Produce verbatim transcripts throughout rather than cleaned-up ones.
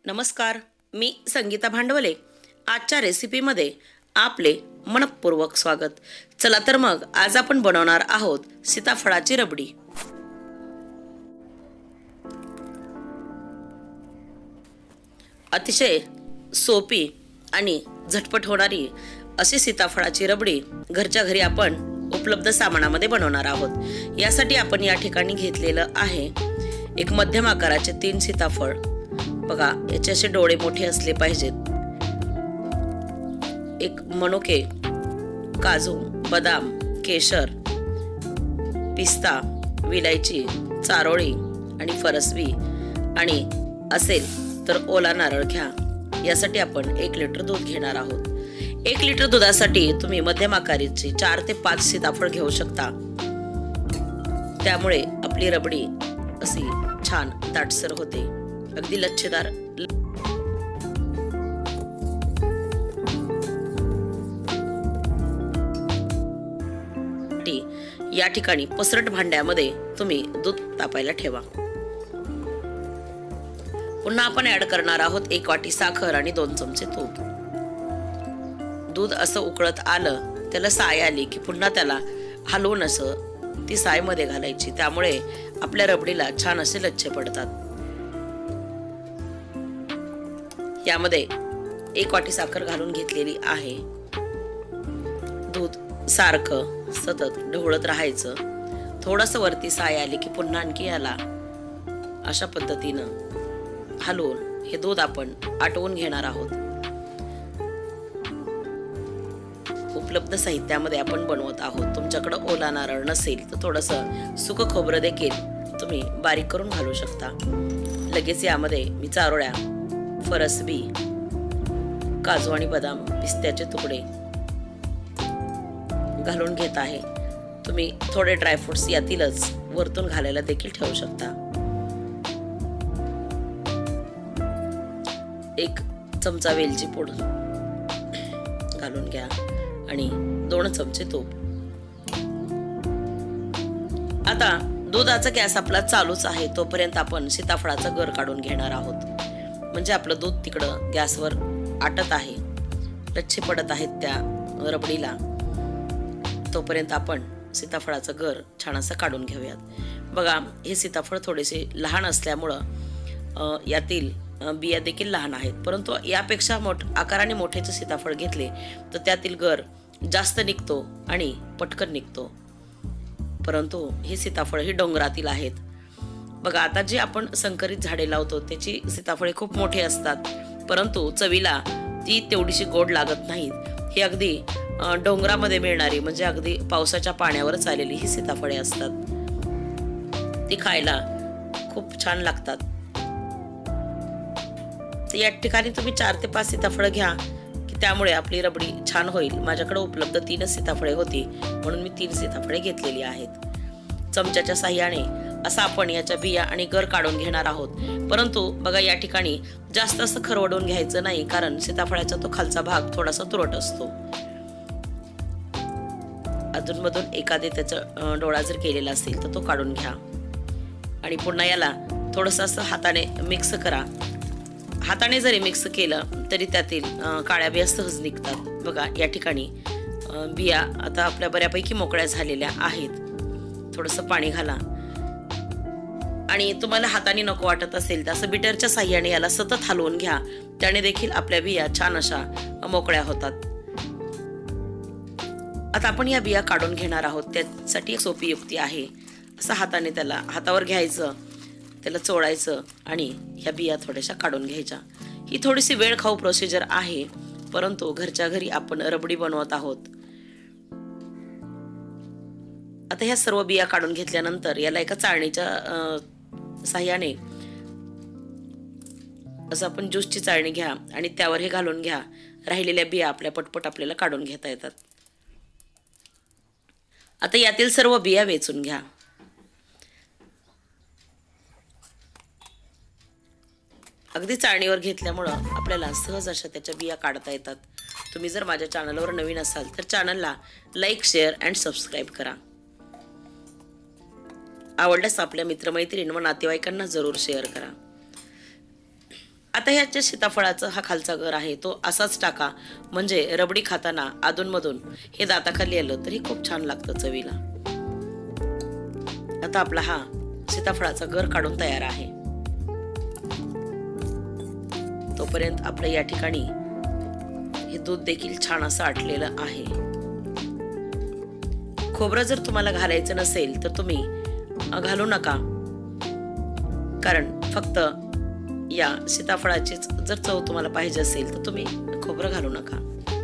नमस्कार, मी संगीता भांडवले. आजच्या रेसिपीमध्ये आपले मनपूर्वक स्वागत. चला तर मग आज आपण बनवणार आहोत सीताफळाची रबडी. अतिशय सोपी आणि झटपट होणारी अशी सीताफळाची रबडी घरच्या घरी आपण उपलब्ध सामानामध्ये बनवणार आहोत. यासाठी आपण या ठिकाणी घेतलेलं आहे एक मध्यम आकाराचे तीन सीताफळ. बघा, याचे असे डोळे मोठे असले पाहिजेत. एक मनुके, काजू, बदाम, केशर, पिस्ता, विलायची, चारोळी आणि फरसबी आणि असेल तर ओला नारळ घ्या. यासाठी आपण एक लिटर दूध घेणार आहोत. एक लिटर दुधासाठी तुम्ही मध्यम आकाराची चार ते पाच सीताफळ घेऊ शकता. त्यामुळे आपली रबडी अशी छान दाटसर होते, अगदी लच्छेदार. या ठिकाणी पसरट भांड्यामध्ये तुम्ही दूध तापायला ठेवा. पुन्हा आपण ऍड करणार आहोत एक वाटी साखर आणि दोन चमचे तूप. दूध असं उकळत आलं, त्याला साय आली की पुन्हा त्याला हलवून असं ती साय मध्ये घालायची. त्यामुळे आपल्या रबडीला छान असे लच्छे पडतात. यामध्ये एक वाटी साखर घालून घेतलेली आहे. दूध सारखं सतत ढवळत राहायचं. थोडंसं वरती साय आली की पुन्हा आणखी याला अशा पद्धतीनं हलवून हे दूध आपण आटवून घेणार आहोत. उपलब्ध साहित्यामध्ये आपण बनवत आहोत. तुमच्याकडे ओला नारळ नसेल तर थोडंसं सुकं खोबरं देखील तुम्ही बारीक करून घालू शकता. लगेच यामध्ये मी चारोळ्या, फरसबी, काजू आणि बदाम, पिस्त्याचे तुकडे घालून घेत आहे. तुम्ही थोडे ड्रायफ्रुट्स यातीलच वरतून घालायला देखील ठेवू शकता. एक चमचा वेलची पूड घालून घ्या आणि दोन चमचे तूप. आता दुधाचा गॅस आपला चालूच आहे, तोपर्यंत आपण सीताफळाचा गर काढून घेणार आहोत. म्हणजे आपलं दूध तिकडं गॅसवर आटत आहे, लच्छे पडत आहेत त्या रबडीला. तोपर्यंत आपण सीताफळाचं गर छान असं काढून घेऊयात. बघा, हे सीताफळ थोडेसे लहान असल्यामुळं यातील बिया देखील लहान आहेत. परंतु यापेक्षा मोठ आकाराने मोठेचे सीताफळ घेतले तर त्यातील गर जास्त निघतो आणि पटकन निघतो. परंतु हे सीताफळ ही डोंगरातील आहेत. बघा, आता जे आपण संकरित झाडे लावतो त्याची सीताफळे खूप मोठे असतात, परंतु चवीला ती तेवढीशी गोड लागत नाहीत. ही अगदी डोंगरामध्ये मिळणारी, म्हणजे अगदी पावसाच्या पाण्यावरच आलेली ही सीताफळे असतात. ती खायला खूप छान लागतात. तर या ठिकाणी तुम्ही चार ते पाच सीताफळ घ्या की त्यामुळे आपली रबडी छान होईल. माझ्याकडे उपलब्ध तीनच सीताफळे होती म्हणून मी तीन सीताफळे घेतलेली आहेत. चमच्याच्या साह्याने असा आपण याच्या बिया आणि गर काढून घेणार आहोत. परंतु बघा, या ठिकाणी जास्त असं खरवडून घ्यायचं नाही, कारण सीताफळाचा तो खालचा भाग थोडासा तुरट असतो. अधूनमधून एखादे त्याचा डोळा जर केलेला असेल तर तो काढून घ्या आणि पुन्हा याला थोडंसं असं हाताने मिक्स करा. हाताने जरी मिक्स केलं तरी त्यातील काळ्या बिया सहज निघतात. बघा, या ठिकाणी बिया आता आपल्या बऱ्यापैकी मोकळ्या झालेल्या आहेत. थोडंसं पाणी घाला आणि तुम्हाला हाताने नको वाटत असेल तर असं बिटरच्या साह्याने याला सतत हलवून घ्या. त्याने देखील आपल्या बिया छान अशा मोकळ्या होतात. आता आपण या बिया काढून घेणार आहोत. त्यासाठी एक सोपी युक्ती आहे. असं हाताने त्याला हातावर घ्यायचं, त्याला चोळायचं आणि ह्या बिया थोड्याशा काढून घ्यायच्या. ही थोडीशी वेळ खाऊ प्रोसिजर आहे, परंतु घरच्या घरी आपण रबडी बनवत आहोत. आता ह्या सर्व बिया काढून घेतल्यानंतर याला एका चाळणीच्या साह्याने असं आपण ज्यूसची चाळणी घ्या आणि त्यावर हे घालून घ्या. राहिलेल्या बिया आपल्या पटपट आपल्याला काढून घेता येतात. आता यातील सर्व बिया वेचून घ्या. अगदी चाळणीवर घेतल्यामुळं आपल्याला सहज अशा त्याच्या बिया काढता येतात. तुम्ही जर माझ्या चॅनलवर नवीन असाल तर चॅनलला लाईक, शेअर अँड सबस्क्राईब करा. आवडल्यास आपल्या मित्रमैत्रीण व नातेवाईकांना जरूर शेअर करा. आता ह्या जे सीताफळाचा हा खालचा गर आहे तो असाच टाका, म्हणजे रबडी खाताना अधूनमधून हे दाताखाली आलं तरी खूप छान लागतं चवीला. आता आपला हा सीताफळाचा गर काढून तयार आहे. तोपर्यंत आपलं या ठिकाणी हे दूध देखील छान असं आटलेलं आहे. खोबरं जर तुम्हाला घालायचं नसेल तर तुम्ही घालू नका, कारण फक्त या सीताफळाचीच जर चव तुम्हाला पाहिजे असेल तर तुम्ही खोबरं घालू नका.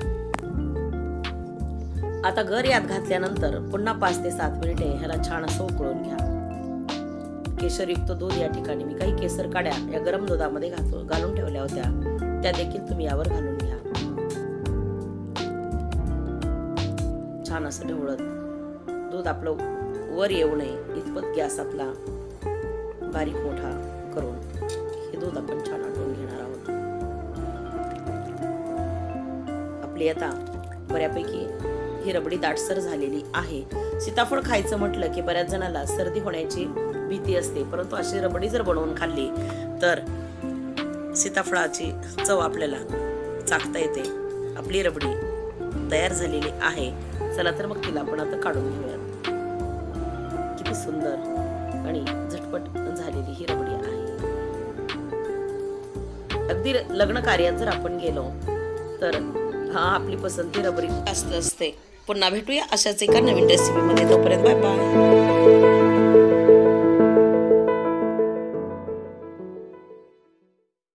आता गर यात घातल्यानंतर पुन्हा पाच ते सात मिनिटे ह्याला छान असं उकळून घ्या. केशरयुक्त दूध या ठिकाणी मी काही केसर काड्या या गरम दुधामध्ये घातू घालून ठेवल्या होत्या, त्या देखील तुम्ही यावर घालून घ्या. छान असं ढवळत दूध आपलं वर येऊ नये इतपत गॅस आपला बारीक मोठा करून हे दूध आपण छान आटवून घेणार आहोत. आपली आता बऱ्यापैकी ही रबडी दाटसर झालेली आहे. सीताफळ खायचं म्हटलं की बऱ्याच जणांना सर्दी होण्याची भीती असते, परंतु अशी रबडी जर बनवून खाल्ली तर सीताफळाची चव आपल्याला चाखता येते. आपली रबडी तयार झालेली आहे. चला तर मग तिला आपण आता काढून घेऊयात. किती सुंदर आणि झटपट झालेली ही रबडी आहे. अगदी लग्न कार्यात जर आपण गेलो तर हा आपली पसंती रबडी जास्त असते. पुन्हा भेटूया अशाच एका नवीन रेसिपी मध्ये. तोपर्यंत बाय बाय.